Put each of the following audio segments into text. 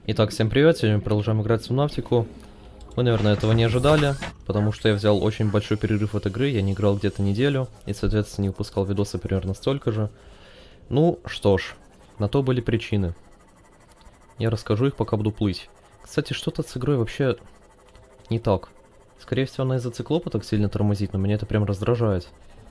Итак, всем привет, сегодня мы продолжаем играть в Субнавтику. Вы, наверное, этого не ожидали, потому что я взял очень большой перерыв от игры, я не играл где-то неделю, и, соответственно, не выпускал видосы примерно столько же. Ну, что ж, на то были причины. Я расскажу их, пока буду плыть. Кстати, что-то с игрой вообще не так. Скорее всего, она из-за циклопа так сильно тормозит, но меня это прям раздражает.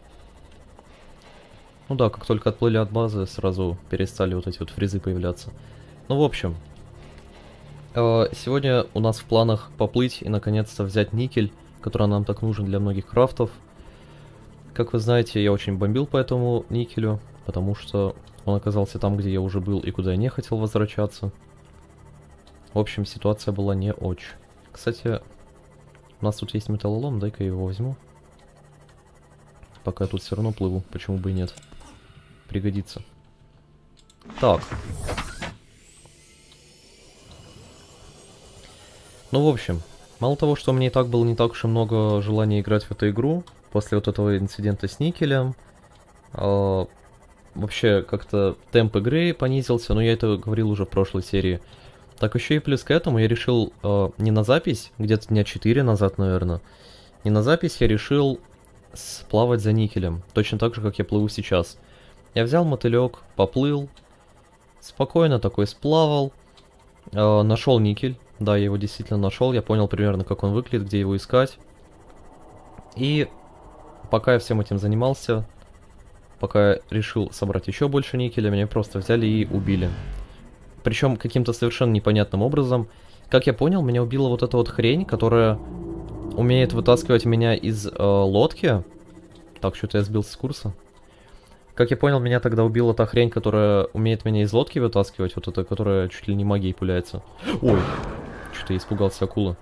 Ну да, как только отплыли от базы, сразу перестали вот эти вот фризы появляться. Ну, в общем... Сегодня у нас в планах поплыть и наконец-то взять никель, который нам так нужен для многих крафтов. Как вы знаете, я очень бомбил по этому никелю, потому что он оказался там, где я уже был и куда я не хотел возвращаться. В общем, ситуация была не очень. Кстати, у нас тут есть металлолом, дай-ка я его возьму. Пока я тут все равно плыву, почему бы и нет. Пригодится. Так. Ну, в общем, мало того, что у меня и так было не так уж и много желания играть в эту игру, после вот этого инцидента с никелем, вообще как-то темп игры понизился, но я это говорил уже в прошлой серии. Так еще и плюс к этому я решил не на запись, где-то дня 4 назад, наверное, не на запись, я решил сплавать за никелем, точно так же, как я плыву сейчас. Я взял мотылек, поплыл, спокойно такой сплавал, нашел никель. Да, я его действительно нашел, я понял примерно, как он выглядит, где его искать. И пока я всем этим занимался, пока я решил собрать еще больше никеля, меня просто взяли и убили. Причем каким-то совершенно непонятным образом. Как я понял, меня убила вот эта вот хрень, которая умеет вытаскивать меня из лодки. Так, что-то я сбился с курса. Как я понял, меня тогда убила та хрень, которая умеет меня из лодки вытаскивать, вот эта, которая чуть ли не магией пуляется. Ой! Что-то я испугался акулы.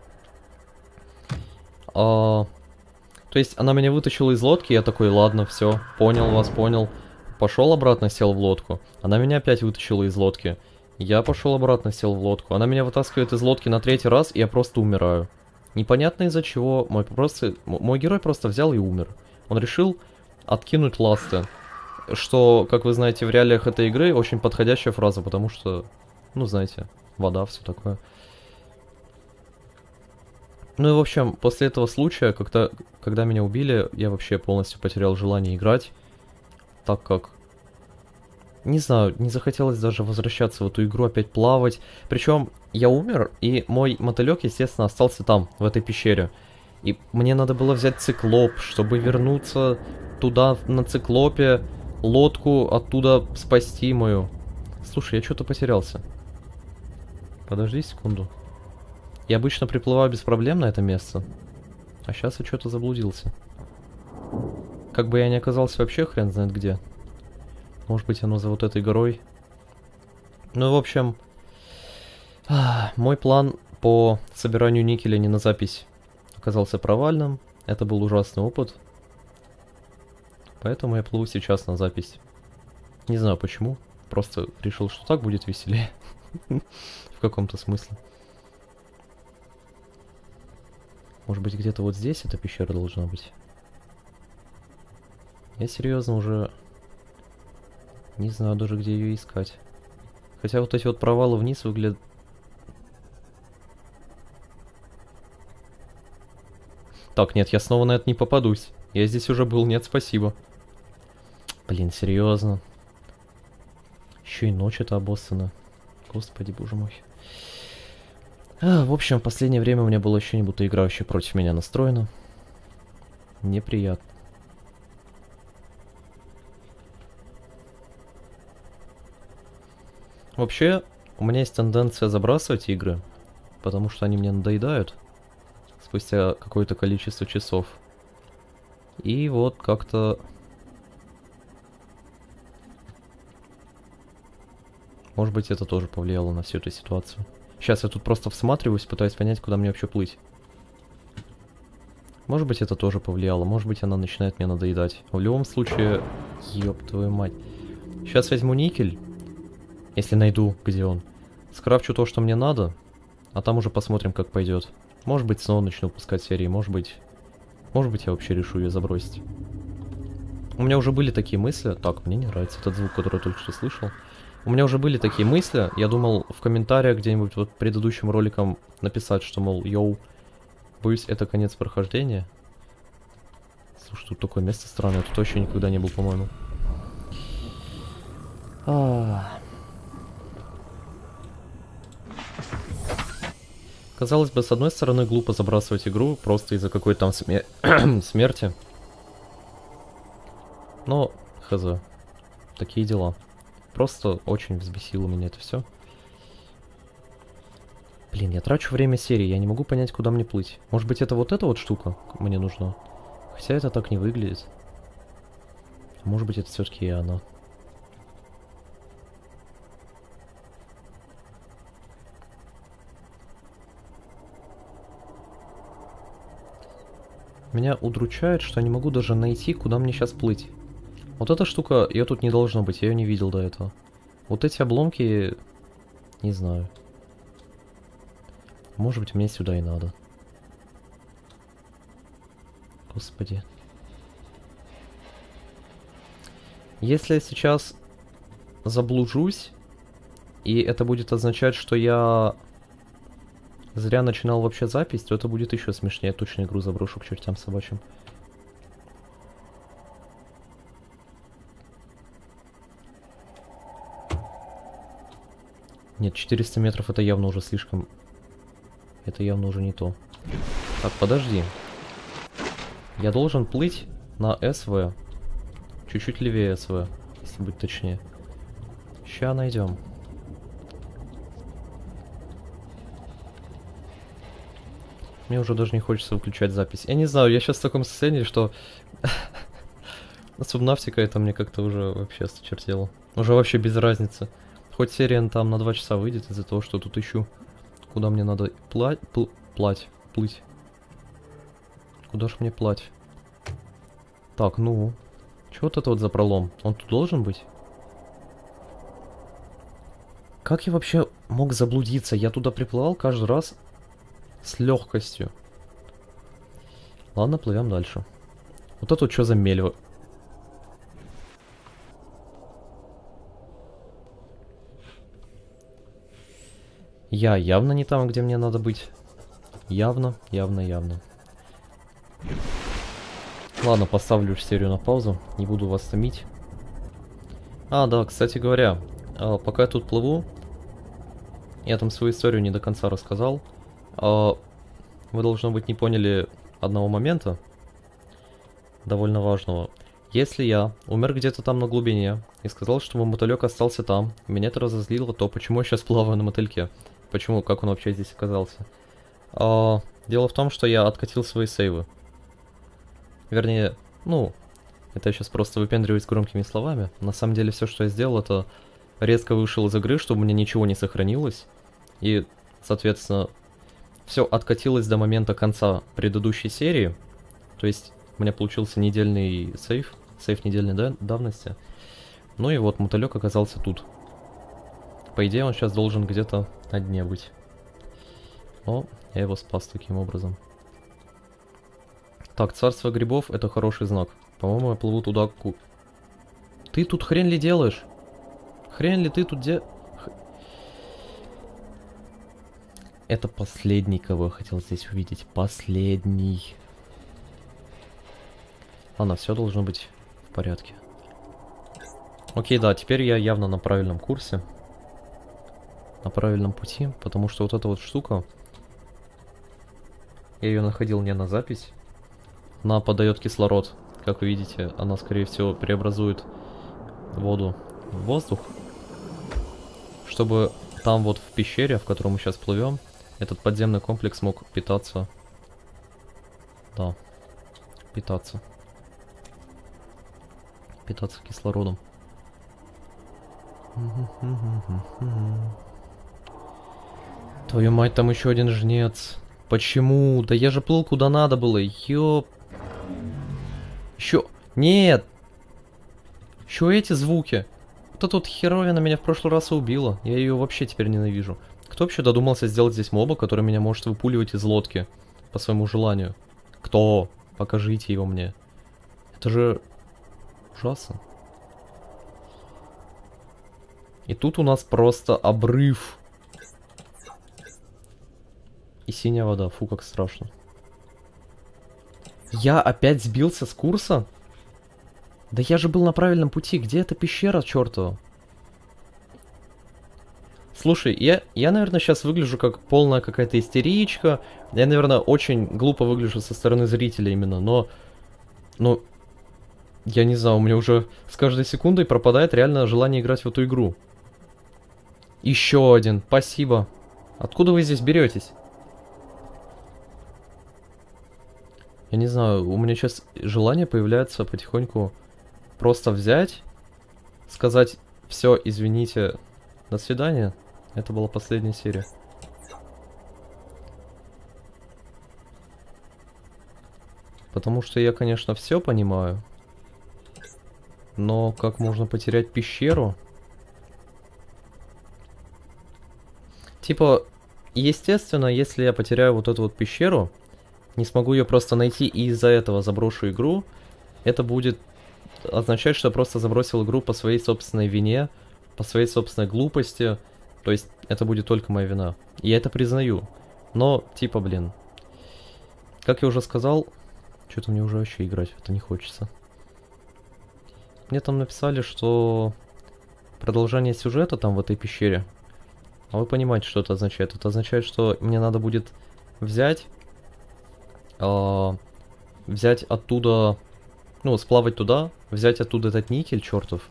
То есть она меня вытащила из лодки, я такой, ладно, все, понял вас, понял. Пошел обратно, сел в лодку. Она меня опять вытащила из лодки. Я пошел обратно, сел в лодку. Она меня вытаскивает из лодки на 3-й раз, и я просто умираю. Непонятно из-за чего. Мой герой просто взял и умер. Он решил откинуть ласты. Что, как вы знаете, в реалиях этой игры очень подходящая фраза, потому что, ну, знаете, вода, все такое. Ну и в общем, после этого случая, когда меня убили, я вообще полностью потерял желание играть, так как, не знаю, не захотелось даже возвращаться в эту игру, опять плавать. Причем я умер, и мой мотылек, естественно, остался там, в этой пещере. И мне надо было взять циклоп, чтобы вернуться туда, на циклопе, лодку оттуда спасти мою. Слушай, я что-то потерялся. Подожди секунду. Я обычно приплываю без проблем на это место. А сейчас я что-то заблудился. Как бы я ни оказался вообще хрен знает где. Может быть, оно за вот этой горой. Ну, в общем... мой план по собиранию никеля не на запись оказался провальным. Это был ужасный опыт. Поэтому я плыву сейчас на запись. Не знаю почему. Просто решил, что так будет веселее. В каком-то смысле. Может быть, где-то вот здесь эта пещера должна быть? Я серьезно уже не знаю даже, где ее искать. Хотя вот эти вот провалы вниз выглядят... Так, нет, я снова на это не попадусь. Я здесь уже был, нет, спасибо. Блин, серьезно. Еще и ночь это обоссана. Господи, боже мой. В общем, в последнее время у меня было ощущение, будто игра вообще против меня настроена. Неприятно. Вообще, у меня есть тенденция забрасывать игры, потому что они мне надоедают спустя какое-то количество часов. И вот как-то... Может быть, это тоже повлияло на всю эту ситуацию. Сейчас я тут просто всматриваюсь, пытаюсь понять, куда мне вообще плыть. Может быть, это тоже повлияло, может быть, она начинает мне надоедать. В любом случае, ёб твою мать. Сейчас возьму никель, если найду, где он. Скрафчу то, что мне надо, а там уже посмотрим, как пойдет. Может быть, снова начну выпускать серии, может быть, я вообще решу ее забросить. У меня уже были такие мысли. Так, мне не нравится этот звук, который я только что слышал. У меня уже были такие мысли. Я думал в комментариях где-нибудь вот предыдущим роликом написать, что, мол, йоу, боюсь, это конец прохождения. Слушай, тут такое место странное. Тут вообще никогда не был, по-моему. Казалось бы, с одной стороны, глупо забрасывать игру просто из-за какой-то там смерти. Но, хз. Такие дела. Просто очень взбесило меня это все. Блин, я трачу время серии, я не могу понять, куда мне плыть. Может быть, это вот эта вот штука мне нужна? Хотя это так не выглядит. Может быть, это все-таки и она. Меня удручает, что я не могу даже найти, куда мне сейчас плыть. Вот эта штука, ее тут не должно быть, я ее не видел до этого. Вот эти обломки... Не знаю. Может быть, мне сюда и надо. Господи. Если я сейчас заблужусь, и это будет означать, что я зря начинал вообще запись, то это будет еще смешнее. Я точно игру заброшу к чертям собачьим. Нет, 400 метров это явно уже слишком... Это явно уже не то. Так, подожди. Я должен плыть на СВ. Чуть-чуть левее СВ, если быть точнее. Ща найдем. Мне уже даже не хочется выключать запись. Я не знаю, я сейчас в таком состоянии, что... Субнавтика это мне как-то уже вообще осточертело. Уже вообще без разницы. Хоть серия там на 2 часа выйдет из-за того, что тут ищу. Куда мне надо плыть. Куда ж мне плать? Так, ну... Чё вот это вот за пролом? Он тут должен быть? Как я вообще мог заблудиться? Я туда приплывал каждый раз с легкостью. Ладно, плывем дальше. Вот это вот что за мельва? Я явно не там, где мне надо быть. Явно. Ладно, поставлю серию на паузу. Не буду вас томить. А, да, кстати говоря, пока я тут плыву, я там свою историю не до конца рассказал. Вы, должно быть, не поняли одного момента, довольно важного. Если я умер где-то там на глубине и сказал, что мой мотылек остался там, меня это разозлило, то почему я сейчас плаваю на мотыльке? Почему, как он вообще здесь оказался? Дело в том, что я откатил свои сейвы. Вернее, ну, это я сейчас просто выпендриваюсь громкими словами. На самом деле все, что я сделал, это резко вышел из игры, чтобы у меня ничего не сохранилось. И, соответственно, все откатилось до момента конца предыдущей серии. То есть у меня получился недельный сейв недельной давности. Ну и вот мотылек оказался тут. По идее, он сейчас должен где-то на дне быть. О, я его спас таким образом. Так, царство грибов — это хороший знак. По-моему, я плыву туда... Ты тут хрен ли делаешь? Хрен ли ты тут Это последний, кого я хотел здесь увидеть. Последний. Ладно, все должно быть в порядке. Окей, да, теперь я явно на правильном курсе. На правильном пути, потому что вот эта вот штука... Я ее находил не на запись. Она подает кислород. Как вы видите, она, скорее всего, преобразует воду в воздух. Чтобы там вот в пещере, в которой мы сейчас плывем, этот подземный комплекс мог питаться. Да. Питаться кислородом. Твою мать, там еще один жнец. Почему? Да я же плыл куда надо было. Ёп. Еще... Нет! Еще эти звуки. Вот эта вот херовина меня в прошлый раз и убила. Я ее вообще теперь ненавижу. Кто вообще додумался сделать здесь моба, который меня может выпуливать из лодки? По своему желанию. Кто? Покажите его мне. Это же... ужасно. И тут у нас просто обрыв. И синяя вода. Фу, как страшно. Я опять сбился с курса? Да я же был на правильном пути. Где эта пещера, чертова? Слушай, я, наверное, сейчас выгляжу как полная какая-то истеричка. Я, наверное, очень глупо выгляжу со стороны зрителя именно, но... Я не знаю, у меня уже с каждой секундой пропадает реально желание играть в эту игру. Еще один, спасибо. Откуда вы здесь беретесь? Я не знаю, у меня сейчас желание появляется потихоньку просто взять, сказать: все, извините, до свидания. Это была последняя серия. Потому что я, конечно, все понимаю. Но как можно потерять пещеру? Типа, естественно, если я потеряю вот эту вот пещеру, не смогу ее просто найти и из-за этого заброшу игру, это будет означать, что я просто забросил игру по своей собственной вине, по своей собственной глупости. То есть это будет только моя вина. И я это признаю. Но, типа, блин. Как я уже сказал, что-то мне уже вообще играть в это не хочется. Мне там написали, что продолжение сюжета там в этой пещере. А вы понимаете, что это означает? Это означает, что мне надо будет взять оттуда, ну, сплавать туда, взять оттуда этот никель, чертов.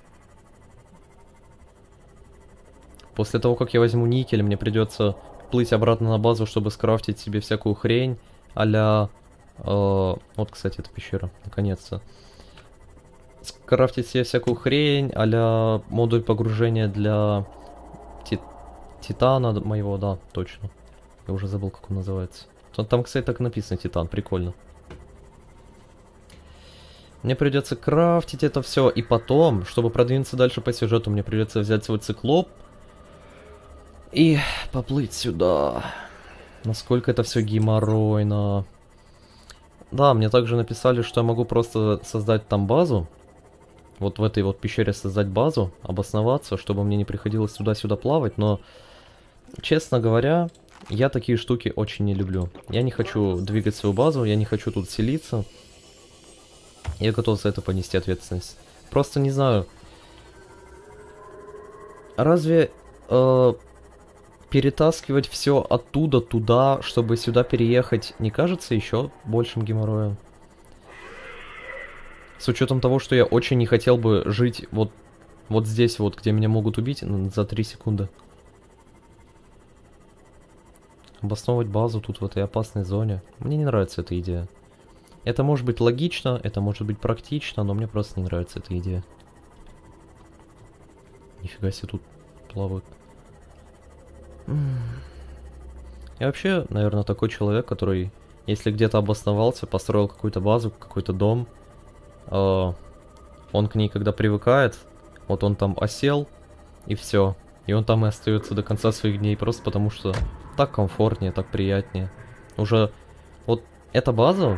После того, как я возьму никель, мне придется плыть обратно на базу, чтобы скрафтить себе всякую хрень, а-ля... вот, кстати, эта пещера, наконец-то. Скрафтить себе всякую хрень, а-ля модуль погружения для титана моего, да, точно. Я уже забыл, как он называется. Там, кстати, так и написано, титан, прикольно. Мне придется крафтить это все, и потом, чтобы продвинуться дальше по сюжету, мне придется взять свой циклоп и поплыть сюда. Насколько это все геморройно. Да, мне также написали, что я могу просто создать там базу. Вот в этой вот пещере создать базу, обосноваться, чтобы мне не приходилось туда-сюда плавать, но, честно говоря, я такие штуки очень не люблю. Я не хочу двигать свою базу, я не хочу тут селиться. Я готов за это понести ответственность. Просто не знаю. Разве перетаскивать все оттуда туда, чтобы сюда переехать, не кажется еще большим геморроем? С учетом того, что я очень не хотел бы жить вот здесь вот, где меня могут убить за 3 секунды. Обосновывать базу тут в этой опасной зоне. Мне не нравится эта идея. Это может быть логично, это может быть практично, но мне просто не нравится эта идея. Нифига себе тут плавают. Я вообще, наверное, такой человек, который, если где-то обосновался, построил какую-то базу, какой-то дом, он к ней когда привыкает, вот он там осел, и все. И он там и остается до конца своих дней, просто потому что так комфортнее, так приятнее. Уже вот эта база...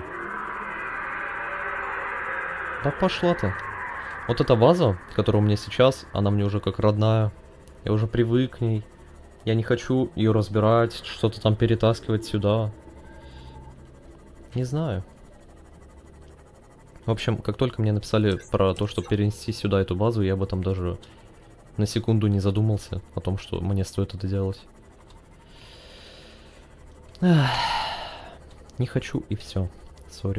Да пошла ты. Вот эта база, которая у меня сейчас, она мне уже как родная. Я уже привык к ней. Я не хочу ее разбирать, что-то там перетаскивать сюда. Не знаю. В общем, как только мне написали про то, что перенести сюда эту базу, я об этом даже на секунду не задумался, о том, что мне стоит это делать. Ах, не хочу и все. Сори.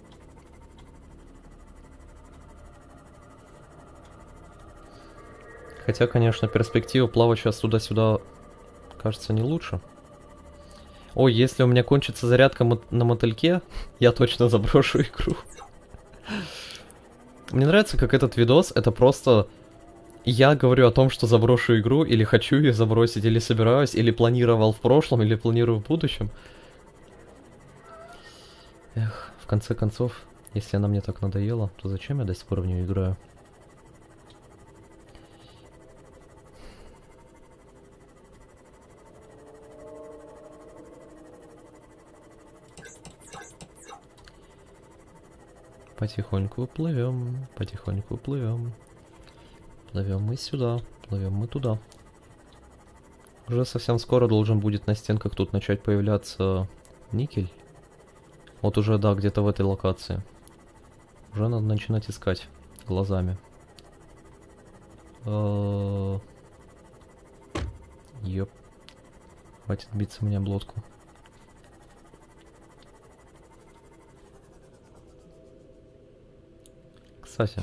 Хотя, конечно, перспектива плавать сейчас туда-сюда кажется не лучше. Ой, если у меня кончится зарядка на мотыльке, я точно заброшу игру. Мне нравится, как этот видос, это просто... Я говорю о том, что заброшу игру, или хочу ее забросить, или собираюсь, или планировал в прошлом, или планирую в будущем. Эх, в конце концов, если она мне так надоела, то зачем я до сих пор в нее играю? Потихоньку плывем, потихоньку плывем. Плывем мы сюда. Плывем мы туда. Уже совсем скоро должен будет на стенках тут начать появляться никель. Вот уже, да, где-то в этой локации. Уже надо начинать искать глазами. Ёп. Хватит биться мне об лодку. Кстати.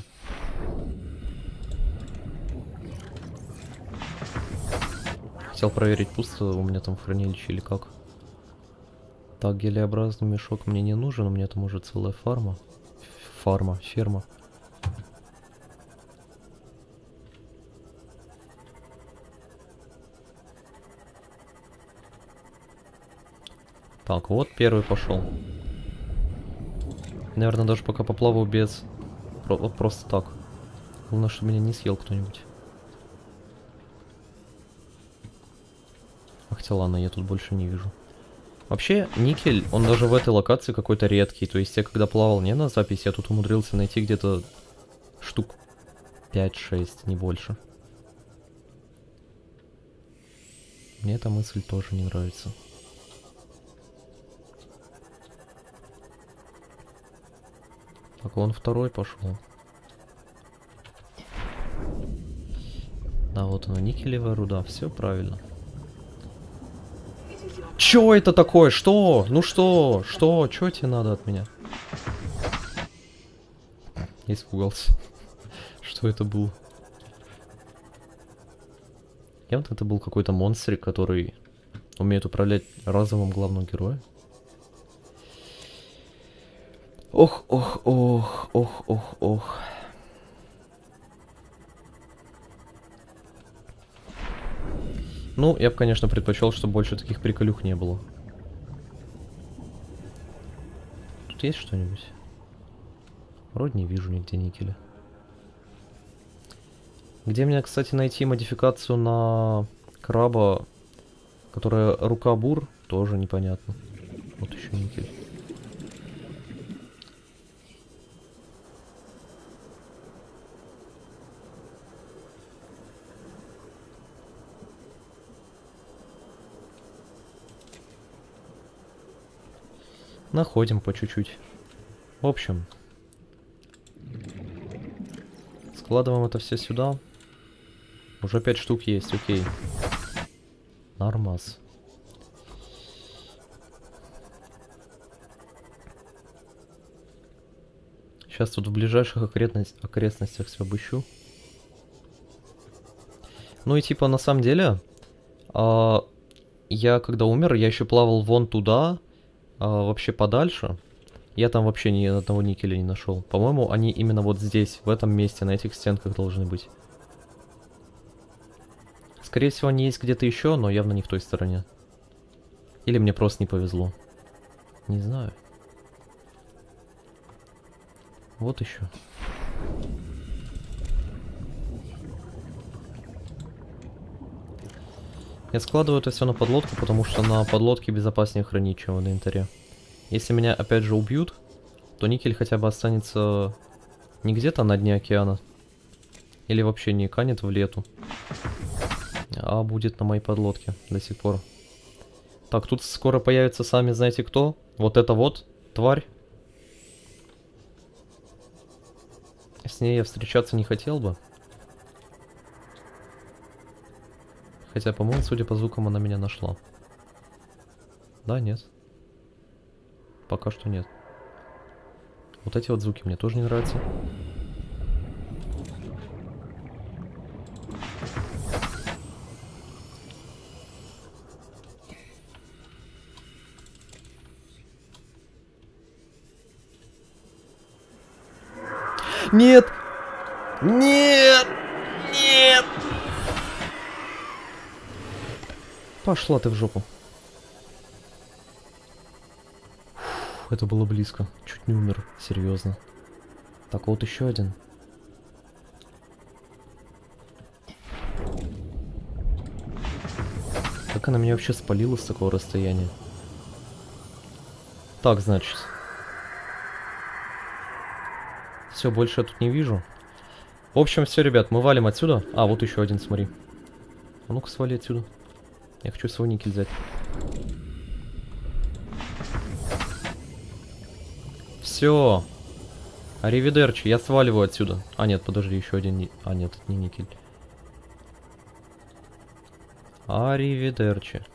Хотел проверить, пусто у меня там в хранилище или как. Так, гелеобразный мешок мне не нужен, у меня там уже целая ферма. Так, вот первый пошел. Наверное, даже пока поплаваю без... Вот просто так. Главное, чтобы меня не съел кто-нибудь. Хотя ладно, я тут больше не вижу. Вообще, никель, он даже в этой локации какой-то редкий. То есть я когда плавал не на запись, я тут умудрился найти где-то штук 5-6, не больше. Мне эта мысль тоже не нравится. Так, вон второй пошел. Да, вот она, никелевая руда, все правильно. Чё это такое? Что? Ну что? Что? Чё тебе надо от меня? Испугался. Что это было? Явно это был какой-то монстрик, который умеет управлять разумом главного героя. Ох, ох, ох, ох, ох, ох. Ну, я бы, конечно, предпочел, чтобы больше таких приколюх не было. Тут есть что-нибудь? Вроде не вижу нигде никеля. Где мне, кстати, найти модификацию на краба, которая рука бур, тоже непонятно. Вот еще никель. Находим по чуть-чуть. В общем, складываем это все сюда. Уже 5 штук есть, окей. Нормас. Сейчас тут в ближайших окрестностях все обыщу. Ну и типа на самом деле, я когда умер, я еще плавал вон туда, вообще подальше. Я там вообще ни одного никеля не нашел. По-моему, они именно вот здесь, в этом месте, на этих стенках должны быть. Скорее всего, они есть где-то еще, но явно не в той стороне. Или мне просто не повезло. Не знаю. Вот еще. Я складываю это все на подлодку, потому что на подлодке безопаснее хранить, чем в инвентаре. Если меня опять же убьют, то никель хотя бы останется не где-то на дне океана. Или вообще не канет в лету. А будет на моей подлодке до сих пор. Так, тут скоро появится сами знаете кто. Вот это вот тварь. С ней я встречаться не хотел бы. Хотя, по-моему, судя по звукам, она меня нашла. Да, нет. Пока что нет. Вот эти вот звуки мне тоже не нравятся. Нет! Нет! Нет! Пошла ты в жопу. Фух, это было близко. Чуть не умер. Серьезно. Так, вот еще один. Как она меня вообще спалила с такого расстояния? Так, значит. Все, больше я тут не вижу. В общем, все, ребят, мы валим отсюда. А, вот еще один, смотри. А ну-ка, свали отсюда. Я хочу свой никель взять. Все. Аривидерчи, я сваливаю отсюда. А, нет, подожди, еще один... А, нет, это не никель. Аривидерчи.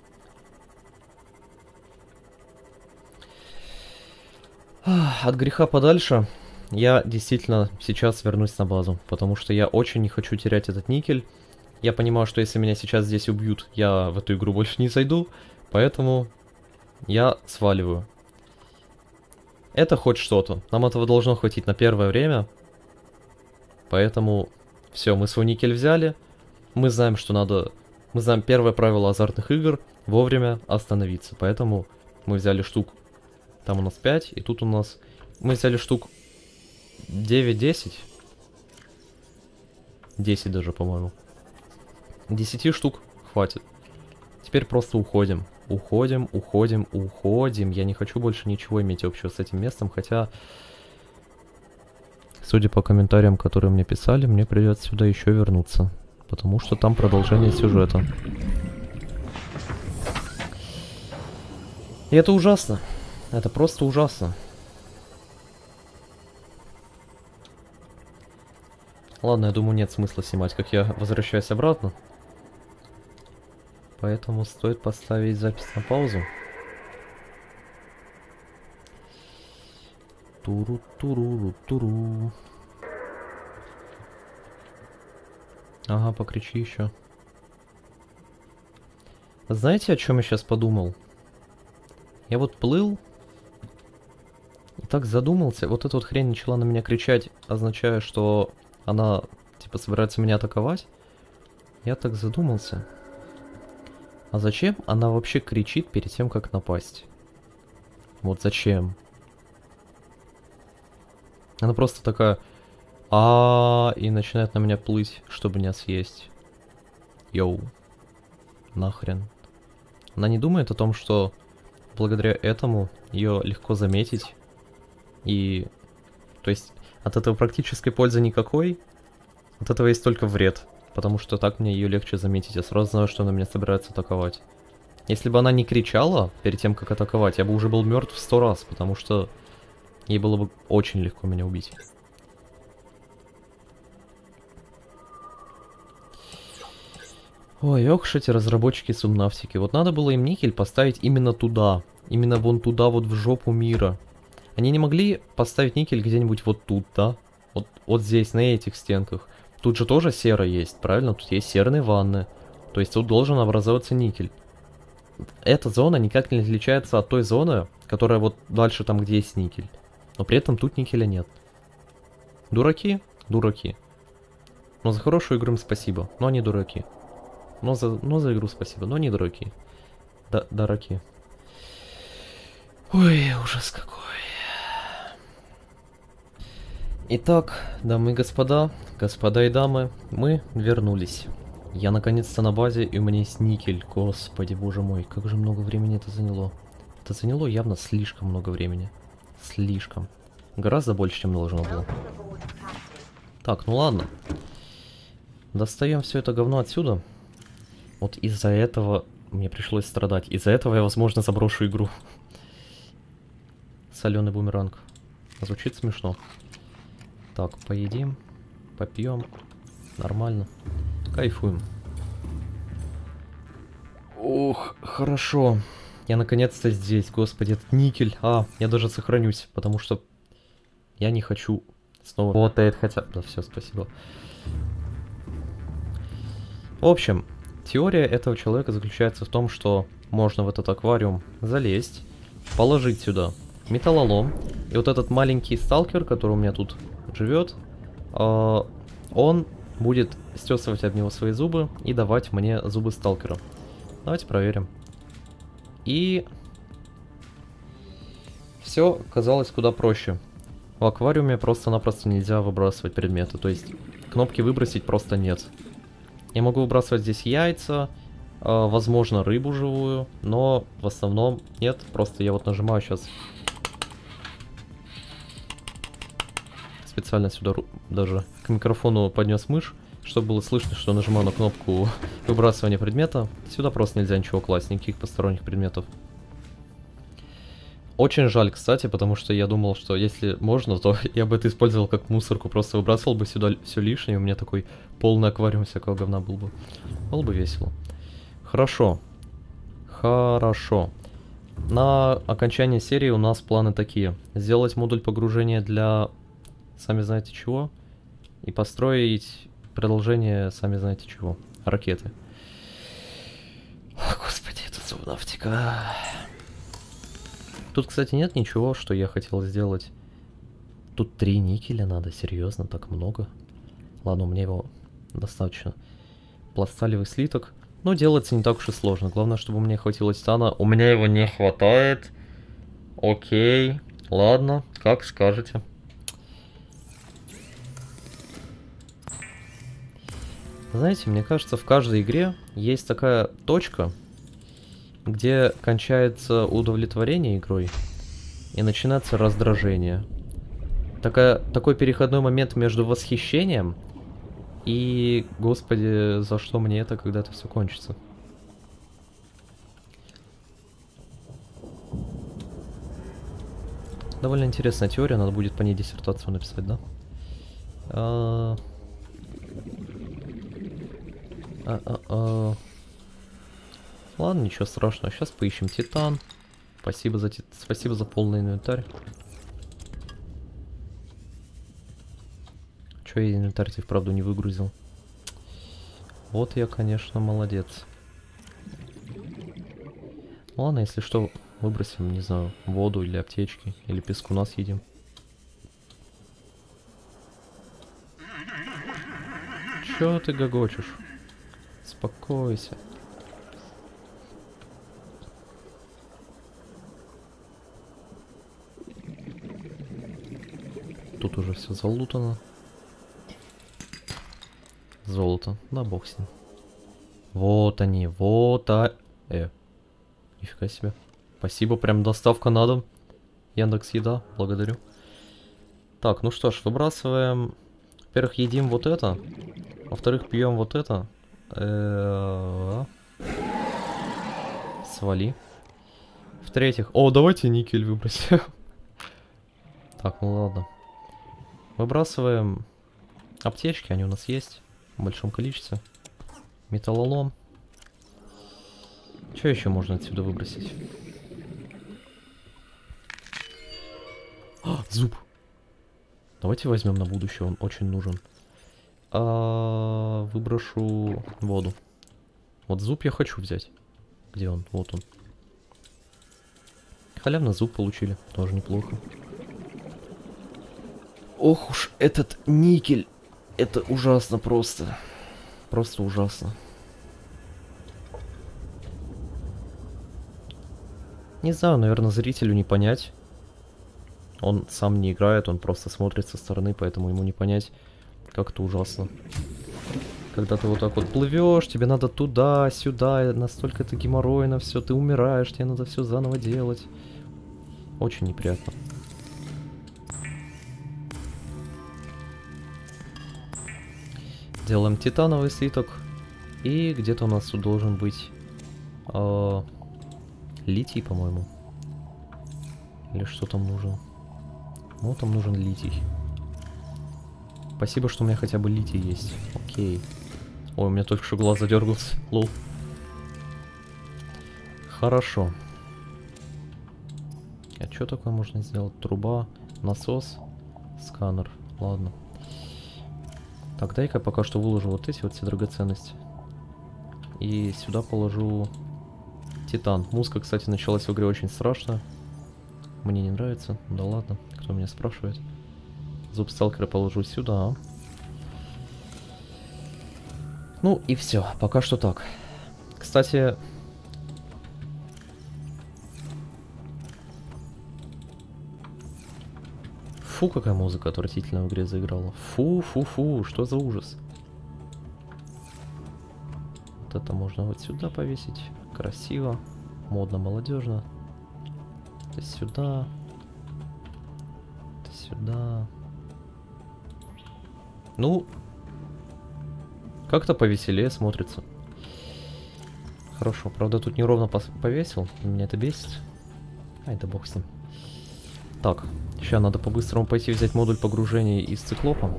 От греха подальше. Я действительно сейчас вернусь на базу, потому что я очень не хочу терять этот никель. Я понимаю, что если меня сейчас здесь убьют, я в эту игру больше не зайду, поэтому я сваливаю. Это хоть что-то. Нам этого должно хватить на первое время. Поэтому все, мы свой никель взяли. Мы знаем, что надо... Мы знаем первое правило азартных игр — вовремя остановиться. Поэтому мы взяли штук... Там у нас 5, и тут у нас... Мы взяли штук 9-10. 10 даже, по-моему. 10 штук хватит. Теперь просто уходим. Уходим, уходим, уходим. Я не хочу больше ничего иметь общего с этим местом, хотя... Судя по комментариям, которые мне писали, мне придется сюда еще вернуться. Потому что там продолжение сюжета. И это ужасно. Это просто ужасно. Ладно, я думаю, нет смысла снимать, как я возвращаюсь обратно. Поэтому стоит поставить запись на паузу. Туру-туру-туру. Ага, покричи еще. Знаете, о чем я сейчас подумал? Я вот плыл и так задумался. Вот эта вот хрень начала на меня кричать, означая, что она, типа, собирается меня атаковать. Я так задумался. А зачем она вообще кричит перед тем, как напасть? Вот зачем? Она просто такая... и начинает на меня плыть, чтобы меня съесть. Йоу. Нахрен. Она не думает о том, что благодаря этому ее легко заметить. И... То есть от этого практической пользы никакой. От этого есть только вред. Потому что так мне ее легче заметить. Я сразу знаю, что она меня собирается атаковать. Если бы она не кричала перед тем, как атаковать, я бы уже был мертв 100 раз. Потому что ей было бы очень легко меня убить. Ой, ох, эти разработчики Субнавтики. Вот надо было им никель поставить именно туда. Именно вон туда, вот в жопу мира. Они не могли поставить никель где-нибудь вот тут, да? Вот здесь, на этих стенках. Тут же тоже сера есть, правильно? Тут есть серные ванны. То есть тут должен образоваться никель. Эта зона никак не отличается от той зоны, которая вот дальше там, где есть никель. Но при этом тут никеля нет. Дураки? Дураки. Но за хорошую игру им спасибо, но они дураки. Но за игру спасибо, но не дураки. Да, дураки. Ой, ужас какой. Итак, дамы и господа, господа и дамы, мы вернулись. Я наконец-то на базе, и у меня есть никель. Господи, боже мой, как же много времени это заняло. Это заняло явно слишком много времени. Слишком. Гораздо больше, чем должно было. Так, ну ладно. Достаем все это говно отсюда. Вот из-за этого мне пришлось страдать. Из-за этого я, возможно, заброшу игру. Соленый бумеранг. Звучит смешно. Так, поедим, попьем. Нормально. Кайфуем. Ох, хорошо. Я наконец-то здесь, господи, этот никель. Я даже сохранюсь, потому что я не хочу снова... Вот это хотя... Да, все, спасибо. В общем, теория этого человека заключается в том, что можно в этот аквариум залезть, положить сюда металлолом, и вот этот маленький сталкер, который у меня тут живет, он будет стесывать об него свои зубы и давать мне зубы сталкера. Давайте проверим. И все казалось куда проще. В аквариуме просто-напросто нельзя выбрасывать предметы, то есть кнопки выбросить просто нет. Я могу выбрасывать здесь яйца, возможно рыбу живую, но в основном нет, просто я вот нажимаю сейчас специально сюда даже к микрофону поднес мышь, чтобы было слышно, что нажимаю на кнопку выбрасывания предмета. Сюда просто нельзя ничего класть, никаких посторонних предметов. Очень жаль, кстати, потому что я думал, что если можно, то я бы это использовал как мусорку, просто выбрасывал бы сюда все лишнее, у меня такой полный аквариум всякого говна был бы. Было бы весело. Хорошо. Хорошо. На окончание серии у нас планы такие. Сделать модуль погружения для сами знаете чего. И построить продолжение сами знаете чего. Ракеты. О, господи, это субнавтика. Тут, кстати, нет ничего, что я хотел сделать. Тут 3 никеля надо, серьезно, так много. Ладно, у меня его достаточно. Пласталевый слиток. Но делается не так уж и сложно. Главное, чтобы у меня хватило титана. У меня его не хватает. Окей. Ладно, как скажете. Знаете, мне кажется, в каждой игре есть такая точка, где кончается удовлетворение игрой и начинается раздражение. Такой переходной момент между восхищением и, господи, за что мне это, когда это все кончится. Довольно интересная теория, надо будет по ней диссертацию написать, да? Ладно, ничего страшного. Сейчас поищем титан. Спасибо за полный инвентарь. Чё я инвентарь-то вправду не выгрузил? Вот я, конечно, молодец. Ладно, если что, выбросим, не знаю, воду или аптечки, или пескуна съедим. Чё ты гогочешь? Успокойся. Тут уже все залутано. Золото. Да бог с ним. Вот они, вот нифига себе. Спасибо, прям доставка на дом. Яндекс.Еда, благодарю. Так, ну что ж, выбрасываем. Во-первых, едим вот это. Во-вторых, пьем вот это. Свали. В-третьих, давайте никель выбросим. Так, ну ладно. Выбрасываем аптечки, они у нас есть в большом количестве. Металлолом. Что еще можно отсюда выбросить? Зуб. Давайте возьмем на будущее, он очень нужен. Выброшу воду. Вот зуб я хочу взять. Где он? Вот он. Халявно зуб получили, тоже неплохо. Ох уж этот никель. Это ужасно просто. Просто ужасно. Не знаю, наверное, зрителю не понять. Он сам не играет, он просто смотрит со стороны, поэтому ему не понять, как это ужасно. Когда ты вот так вот плывешь, тебе надо туда-сюда, настолько это геморройно, все, ты умираешь, тебе надо все заново делать. Очень неприятно. Делаем титановый слиток. И где-то у нас тут должен быть литий, по-моему. Или что там нужен? Ну, там нужен литий. Спасибо, что у меня хотя бы литий есть. Окей. Ой, у меня только что глаз задергался. Лол. Хорошо. А что такое можно сделать? Труба, насос, сканер. Ладно. Так, дай-ка пока что выложу вот эти вот все драгоценности. И сюда положу титан. Музыка, кстати, началась в игре очень страшно. Мне не нравится. Да ладно, кто меня спрашивает. Зуб сталкера положу сюда. Ну и все, пока что так. Кстати... Фу, какая музыка отвратительная в игре заиграла. Фу, что за ужас. Вот это можно вот сюда повесить. Красиво. Модно, молодежно. Это сюда. Это сюда. Ну, как-то повеселее смотрится. Хорошо, правда тут неровно повесил, меня это бесит. Ай, да бог с ним. Так, сейчас надо по-быстрому пойти взять модуль погружения из циклопа.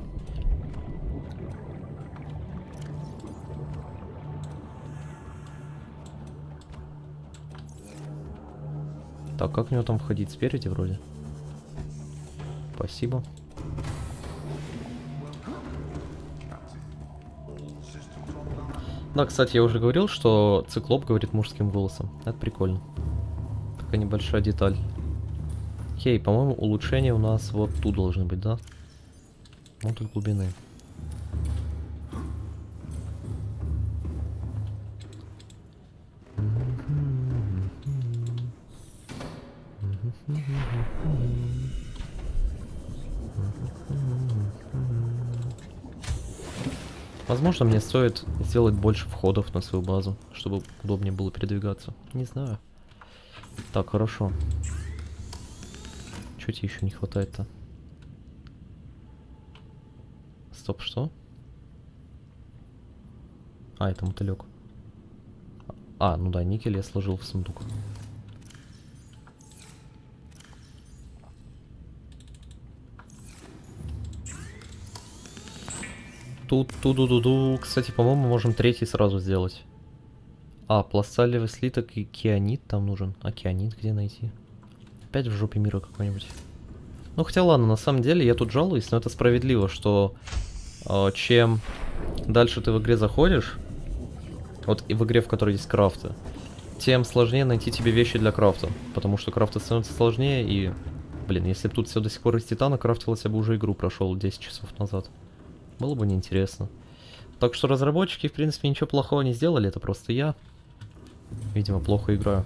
Так, как в него там входить? Спереди вроде. Спасибо. Да, кстати, я уже говорил, что циклоп говорит мужским голосом. Это прикольно. Такая небольшая деталь. Окей, по-моему, улучшения у нас вот тут должны быть, да? Модуль глубины. Возможно, мне стоит сделать больше входов на свою базу, чтобы удобнее было передвигаться. Не знаю. Так, хорошо. Чего тебе еще не хватает-то? Стоп, что? А, это мотылек. А, ну да, никель я сложил в сундук. Тут-ту-ду-ду-ду. Кстати, по-моему, можем третий сразу сделать. А, пласталевый слиток и кианит там нужен. А кианит где найти? Опять в жопе мира какой-нибудь. Ну, хотя ладно, на самом деле я тут жалуюсь, но это справедливо, что чем дальше ты в игре заходишь, вот и в игре, в которой есть крафты, тем сложнее найти тебе вещи для крафта. Потому что крафты становятся сложнее и... Блин, если бы тут все до сих пор из титана крафтилось, я бы уже игру прошел 10 часов назад. Было бы неинтересно. Так что разработчики, в принципе, ничего плохого не сделали, это просто я, видимо, плохо играю.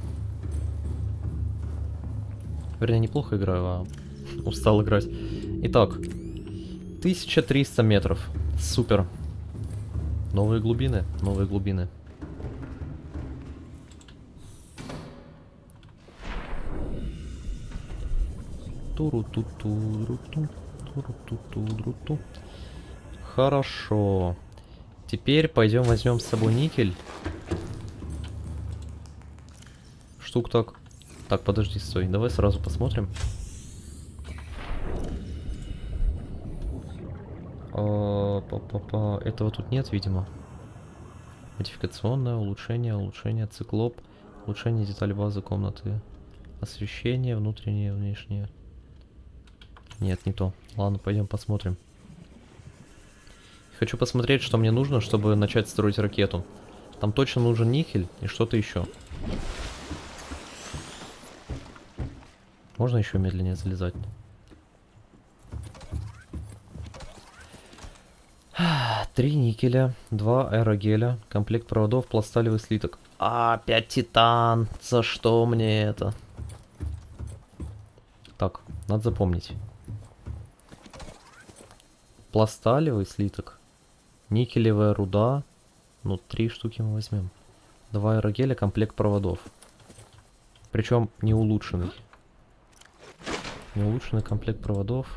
Вернее, неплохо играю, а устал играть. Итак, 1300 метров. Супер. Новые глубины, новые глубины. Туру-ту-ту-ру-ту, хорошо. Теперь пойдем возьмем с собой никель. Штук так. Так, подожди, стой. Давай сразу посмотрим. Этого тут нет, видимо. Модификационное улучшение, циклоп, улучшение деталей базы комнаты, освещение, внутреннее, внешнее. Нет, не то. Ладно, пойдем посмотрим. Хочу посмотреть, что мне нужно, чтобы начать строить ракету. Там точно нужен никель и что-то еще. Можно еще медленнее залезать? 3 никеля, 2 аэрогеля, комплект проводов, пласталевый слиток. Опять титан. За что мне это? Так, надо запомнить. Пласталевый слиток, никелевая руда. Ну, 3 штуки мы возьмем. 2 аэрогеля, комплект проводов. Причем не улучшенный. Не улучшенный комплект проводов.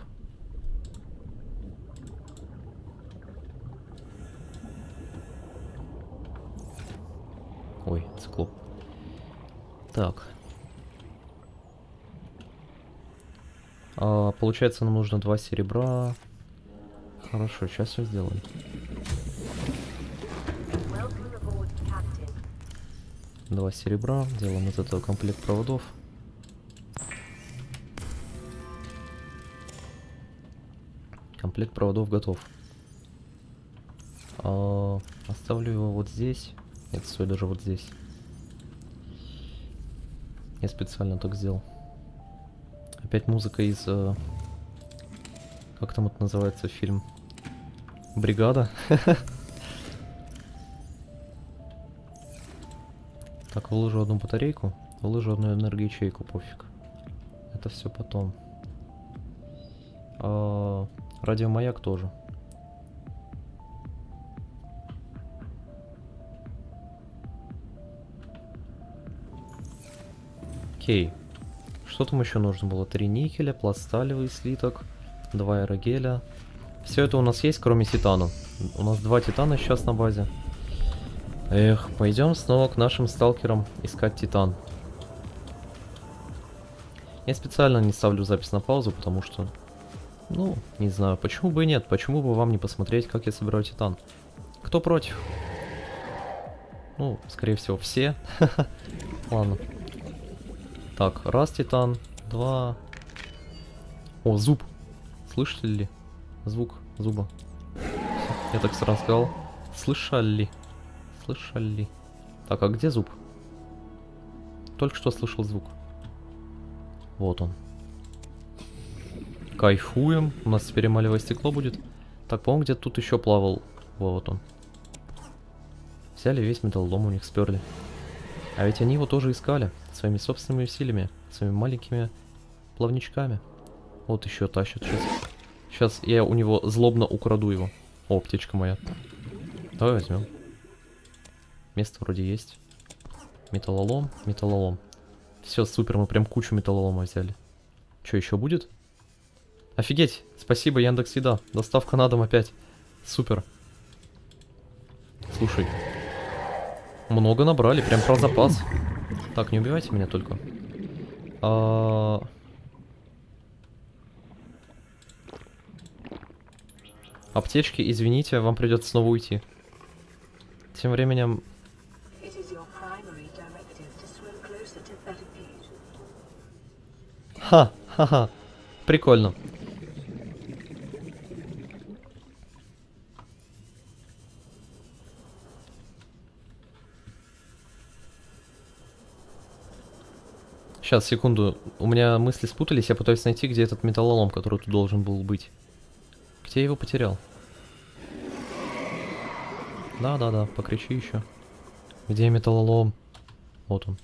Ой, циклоп. Так. Получается, нам нужно 2 серебра. Хорошо, сейчас все сделаем. Два серебра. Делаем из этого комплект проводов. Комплект проводов готов. Оставлю его вот здесь. Нет, стой, даже вот здесь. Я специально так сделал. Опять музыка из... как там это называется фильм? Бригада. Так, выложу одну батарейку. Выложу одну энергоячейку, пофиг. Это все потом. Радиомаяк тоже. Окей. Что там еще нужно было? 3 никеля, пласталевый слиток, 2 аэрогеля. Все это у нас есть, кроме титана. У нас 2 титана сейчас на базе. Эх, пойдем снова к нашим сталкерам искать титан. Я специально не ставлю запись на паузу, потому что... Ну, не знаю, почему бы и нет. Почему бы вам не посмотреть, как я собираю титан? Кто против? Ну, скорее всего, все. Ладно. Так, раз титан, 2... О, зуб. Слышали ли? Звук зуба. Я так сразу сказал. Слышали. Слышали. Так, а где зуб? Только что слышал звук. Вот он. Кайфуем. У нас теперь эмалевое стекло будет. Так, по-моему, где-то тут еще плавал. Вот он. Взяли весь металлолом, у них сперли. А ведь они его тоже искали. Своими собственными усилиями. Своими маленькими плавничками. Вот еще тащат сейчас. Сейчас я у него злобно украду его. О, птичка моя. Давай возьмем. Место вроде есть. Металлолом, металлолом. Все, супер, мы прям кучу металлолома взяли. Что, еще будет? Офигеть! Спасибо, Яндекс.Еда. Доставка на дом опять. Супер. Слушай. Много набрали, прям про запас. Так, не убивайте меня только. Аптечки, извините, вам придется снова уйти. Тем временем... Ха-ха-ха. Прикольно. Сейчас, секунду. У меня мысли спутались, я пытаюсь найти, где этот металлолом, который тут должен был быть. Где я его потерял? Да-да-да, покричи еще. Где металлолом? Вот он.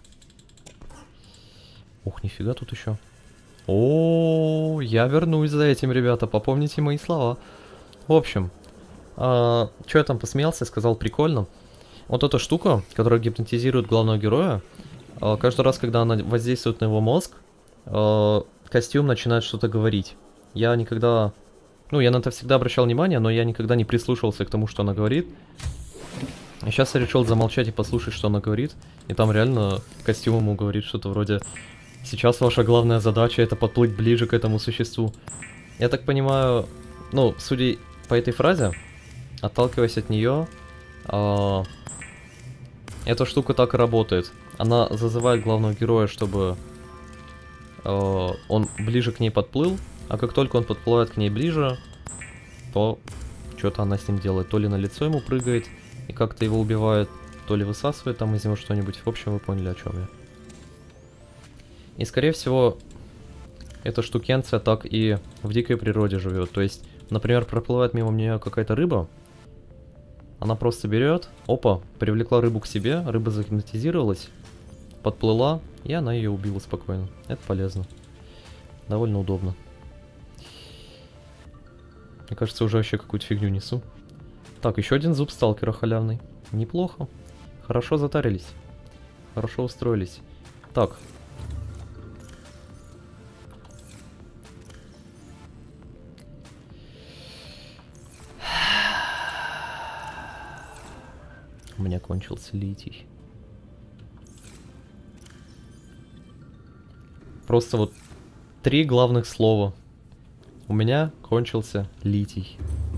Ух, нифига тут еще. О, я вернусь за этим, ребята, попомните мои слова. В общем, что я там посмеялся, сказал прикольно. Вот эта штука, которая гипнотизирует главного героя, каждый раз, когда она воздействует на его мозг, костюм начинает что-то говорить. Я никогда... Ну, я на это всегда обращал внимание, но я никогда не прислушивался к тому, что она говорит. И сейчас я решил замолчать и послушать, что она говорит. И там реально костюм ему говорит что-то вроде... Сейчас ваша главная задача это подплыть ближе к этому существу. Я так понимаю, ну, судя по этой фразе, отталкиваясь от нее, эта штука так и работает. Она зазывает главного героя, чтобы он ближе к ней подплыл, а как только он подплывает к ней ближе, то что-то она с ним делает. То ли на лицо ему прыгает и как-то его убивает, то ли высасывает там из него что-нибудь. В общем, вы поняли, о чем я. И, скорее всего, эта штукенция так и в дикой природе живет. То есть, например, проплывает мимо нее какая-то рыба, она просто берет, опа, привлекла рыбу к себе, рыба загипнотизировалась, подплыла, и она ее убила спокойно. Это полезно. Довольно удобно. Мне кажется, уже вообще какую-то фигню несу. Так, еще один зуб сталкера халявный. Неплохо. Хорошо затарились. Хорошо устроились. Так. У меня кончился литий. Просто вот 3 главных слова. У меня кончился литий.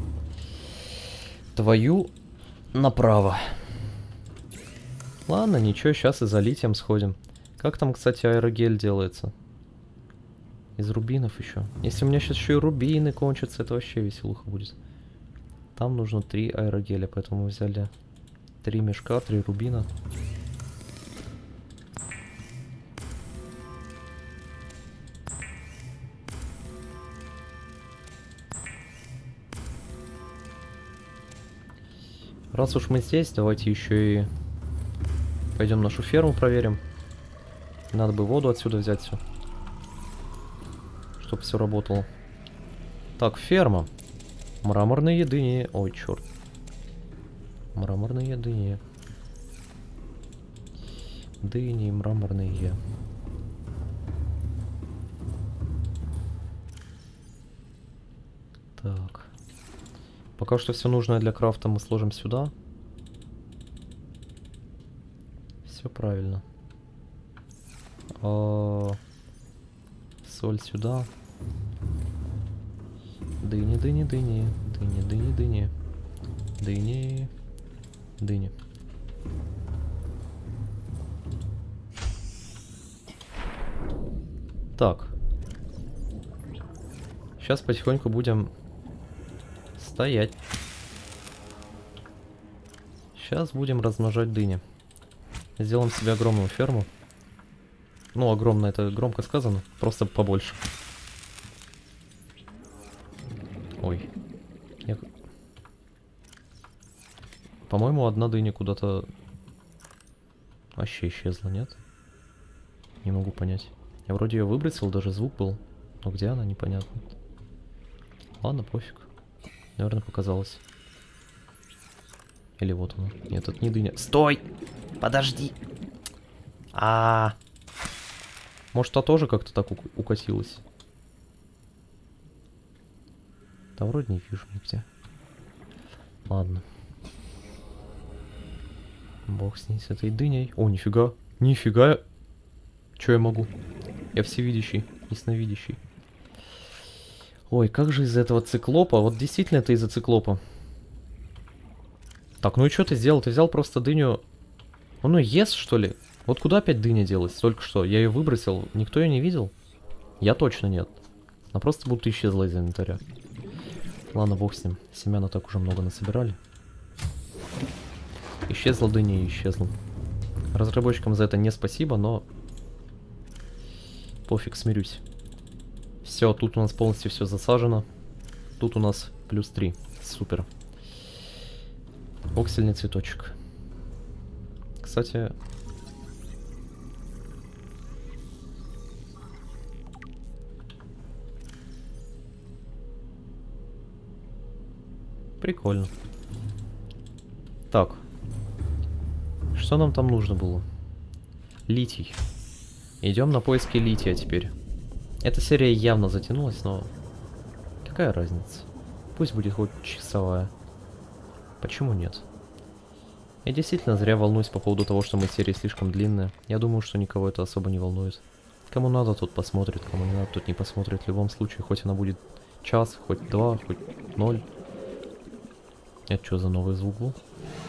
Твою направо. Ладно, ничего, сейчас и за литием сходим. Как там, кстати, аэрогель делается? Из рубинов еще. Если у меня сейчас еще и рубины кончатся, это вообще веселуха будет. Там нужно 3 аэрогеля, поэтому мы взяли 3 мешка, 3 рубина. Раз уж мы здесь, давайте еще и пойдем нашу ферму проверим. Надо бы воду отсюда взять все, чтобы все работало. Так, ферма. Мраморные еды. Ой, черт. Мраморные дыни. Дыни мраморные. Так. Пока что все нужное для крафта мы сложим сюда. Все правильно. Соль сюда. Дыни, дыни, дыни. Дыни, дыни, дыни. Дыни. Дыни. Так. Сейчас потихоньку будем стоять. Сейчас будем размножать дыни. Сделаем себе огромную ферму. Ну, огромно, это громко сказано. Просто побольше. Ой. По-моему, одна дыня куда-то вообще исчезла, нет? Не могу понять. Я вроде ее выбросил, даже звук был. Но где она, непонятно. Ладно, пофиг. Наверное, показалось. Или вот она. Нет, это не дыня. Стой! Подожди! Может, та тоже как-то так укатилась? Да вроде не вижу нигде. Ладно. Бог с ней, с этой дыней. О, нифига. Нифига. Чё я могу? Я всевидящий, ясновидящий. Ой, как же из-за этого циклопа? Вот действительно это из-за циклопа. Так, ну и что ты сделал? Ты взял просто дыню... Он ее ест, что ли? Вот куда опять дыня делась? Только что. Я ее выбросил. Никто ее не видел? Я точно нет. Она просто будто исчезла из инвентаря. Ладно, бог с ним. Семяна так уже много насобирали. Исчезла дыня и исчезла. Разработчикам за это не спасибо, но... Пофиг, смирюсь. Все, тут у нас полностью все засажено. Тут у нас плюс 3. Супер. Оксельный цветочек. Кстати... Прикольно. Так. Что нам там нужно было? Литий. Идем на поиски лития теперь. Эта серия явно затянулась, но... Какая разница? Пусть будет хоть часовая. Почему нет? Я действительно зря волнуюсь по поводу того, что мои серии слишком длинные. Я думаю, что никого это особо не волнует. Кому надо, тот посмотрит, кому не надо, тот не посмотрит. В любом случае, хоть она будет час, хоть 2, хоть 0. Это что за новый звук был?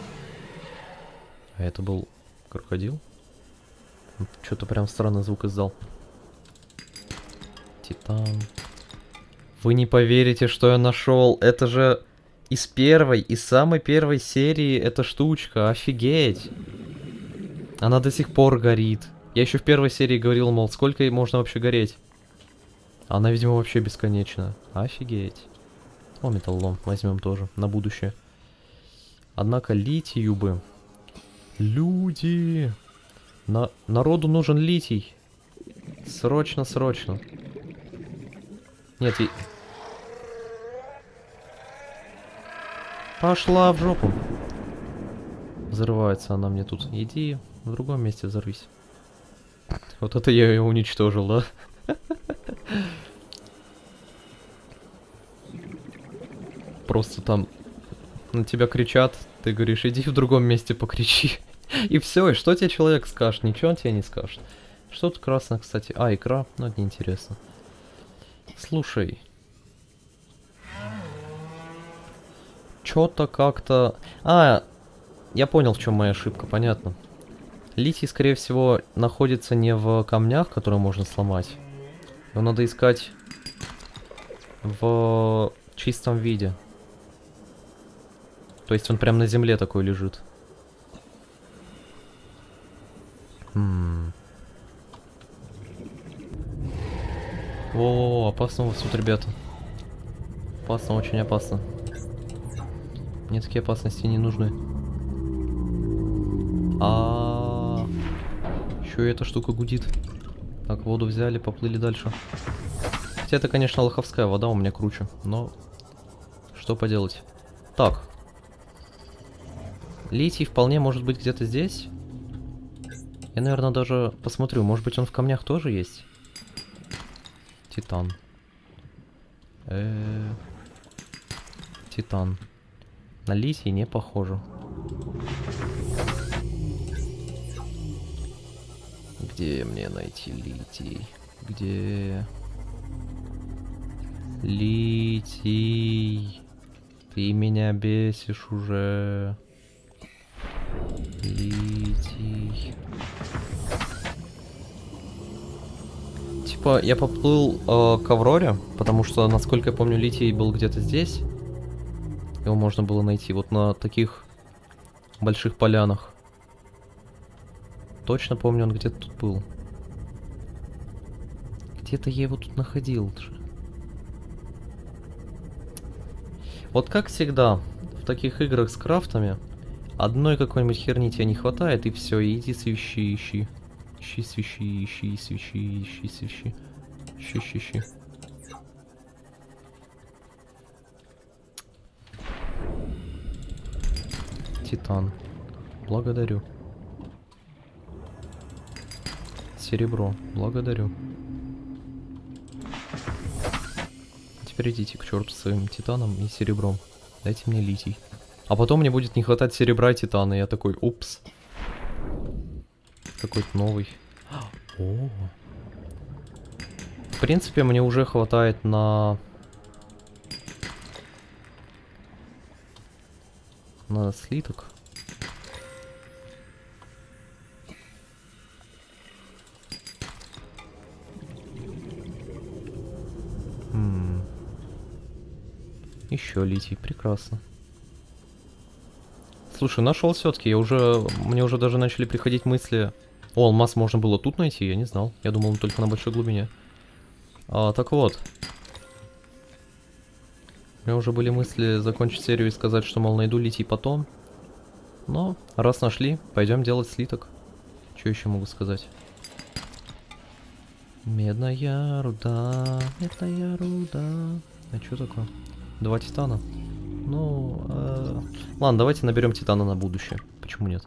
А это был крокодил? Что-то прям странный звук издал. Титан. Вы не поверите, что я нашел. Это же из самой первой серии эта штучка. Офигеть. Она до сих пор горит. Я еще в первой серии говорил, мол, сколько ей можно вообще гореть. Она, видимо, вообще бесконечна. Офигеть. О, металлолом возьмем тоже на будущее. Однако литию бы. Люди. Народу нужен литий. Срочно, срочно. Нет, Пошла в жопу. Взрывается она мне тут. Иди в другом месте взорвись. Вот это я ее уничтожил, да? Просто там на тебя кричат, ты говоришь, иди в другом месте покричи. И все, и что тебе человек скажет? Ничего он тебе не скажет. Что тут красное, кстати? А, икра? Ну, это неинтересно. Слушай. Чё-то как-то... А, я понял, в чем моя ошибка, понятно. Литий, скорее всего, находится не в камнях, которые можно сломать. Его надо искать в чистом виде. То есть он прям на земле такой лежит. О, опасно у вас тут, ребята. Опасно, очень опасно. Мне такие опасности не нужны. Еще и эта штука гудит. Так, воду взяли, поплыли дальше. Хотя это, конечно, лоховская вода, у меня круче. Но что поделать. Так. Литий вполне может быть где-то здесь. Я, наверное, даже посмотрю. Может быть, он в камнях тоже есть? Титан. Титан. На литий не похоже. Где мне найти литий? Где... Литий... Ты меня бесишь уже. Литий... Типа, я поплыл к Авроре, потому что, насколько я помню, литий был где-то здесь. Его можно было найти вот на таких больших полянах. Точно помню, он где-то тут был. Где-то я его тут находил. Вот как всегда, в таких играх с крафтами, одной какой-нибудь херни тебе не хватает, и все, иди свищи, ищи. Ищи, свищи, ищи, свищи, ищи, свищи. Ищи, ищи, ищи. Титан. Благодарю. Серебро. Благодарю. Теперь идите к черту своим титаном и серебром. Дайте мне литий. А потом мне будет не хватать серебра и титана. И я такой, упс. Какой-то новый. О. В принципе, мне уже хватает на слиток. Еще литий, прекрасно. Слушай, нашел все-таки. Мне уже даже начали приходить мысли. О, алмаз можно было тут найти, я не знал. Я думал, он только на большой глубине. Так вот. У меня уже были мысли закончить серию и сказать, что, мол, найду литий потом. Но раз нашли, пойдем делать слиток. Что еще могу сказать? Медная руда, медная руда. А что такое? 2 титана. Ну, ладно, давайте наберем титана на будущее. Почему нет?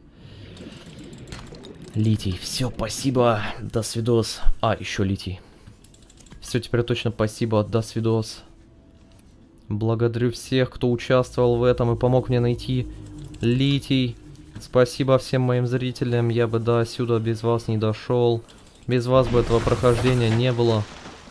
Литий. Все, спасибо. До свидос. Еще литий. Все, теперь точно спасибо. До свидос. Благодарю всех, кто участвовал в этом и помог мне найти литий. Спасибо всем моим зрителям. Я бы до сюда без вас не дошел. Без вас бы этого прохождения не было.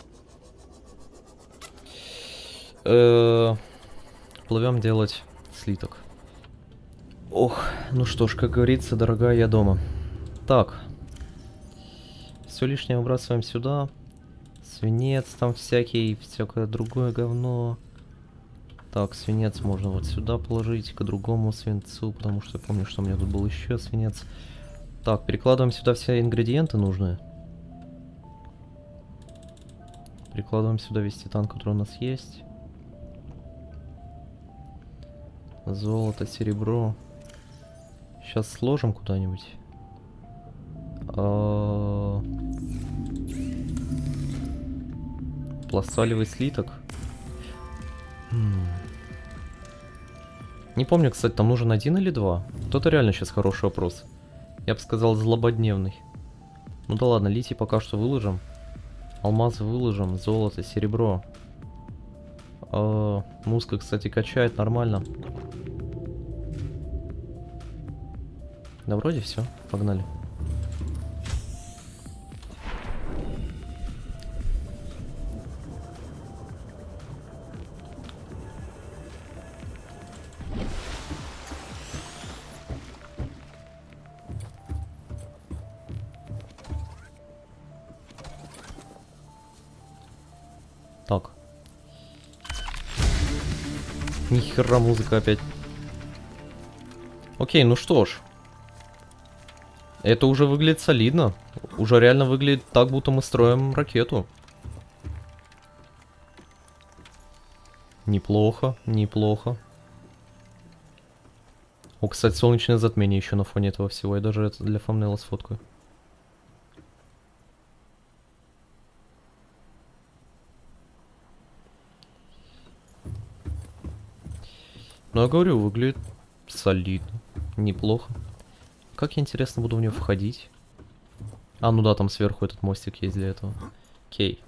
Плывем делать слиток. Ох, ну что ж, как говорится, дорогая, я дома. Так. Все лишнее выбрасываем сюда. Свинец там всякий, всякое другое говно. Так, свинец можно вот сюда положить, к другому свинцу, потому что я помню, что у меня тут был еще свинец. Так, перекладываем сюда все ингредиенты нужные. Перекладываем сюда весь титан, который у нас есть. Золото, серебро. Сейчас сложим куда-нибудь. Пласталевый слиток. Не помню, кстати, там нужен 1 или 2. Вот это реально сейчас хороший вопрос. Я бы сказал, злободневный. Ну да ладно, литий пока что выложим. Алмазы выложим, золото, серебро. Музыка, кстати, качает нормально. Да вроде все, погнали. Так. Нихера музыка опять. Окей, ну что ж. Это уже выглядит солидно. Уже реально выглядит так, будто мы строим ракету. Неплохо, неплохо. О, кстати, солнечное затмение еще на фоне этого всего. Я даже это для фамнела сфоткаю. Ну, я говорю, выглядит солидно. Неплохо. Как я, интересно, буду в нее входить? Ну да, там сверху этот мостик есть для этого. Окей.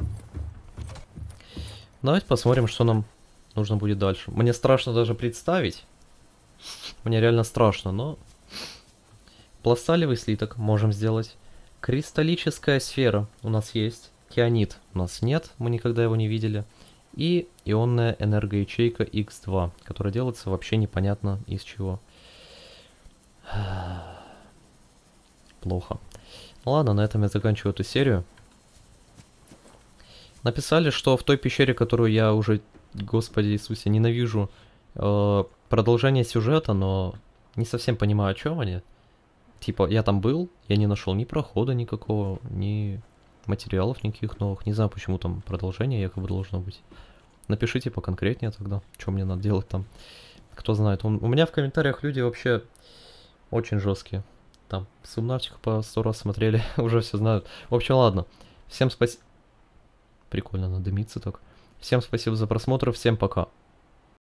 Давайте посмотрим, что нам нужно будет дальше. Мне страшно даже представить, Мне реально страшно, но... Пласталевый слиток можем сделать. Кристаллическая сфера у нас есть. Кианит у нас нет, мы никогда его не видели. И ионная энергоячейка X2, которая делается вообще непонятно из чего. Плохо. Ладно, на этом я заканчиваю эту серию. Написали, что в той пещере, которую я уже, Господи Иисусе, ненавижу, продолжение сюжета, но не совсем понимаю, о чем они. Типа, я там был, я не нашел ни прохода никакого, ни материалов никаких новых. Не знаю, почему там продолжение якобы должно быть. Напишите поконкретнее тогда, что мне надо делать там. Кто знает. У меня в комментариях люди вообще очень жесткие. Там Субнавтику по 100 раз смотрели, уже все знают. В общем, ладно. Всем спасибо. Прикольно, надо дымиться так. Всем спасибо за просмотр, всем пока.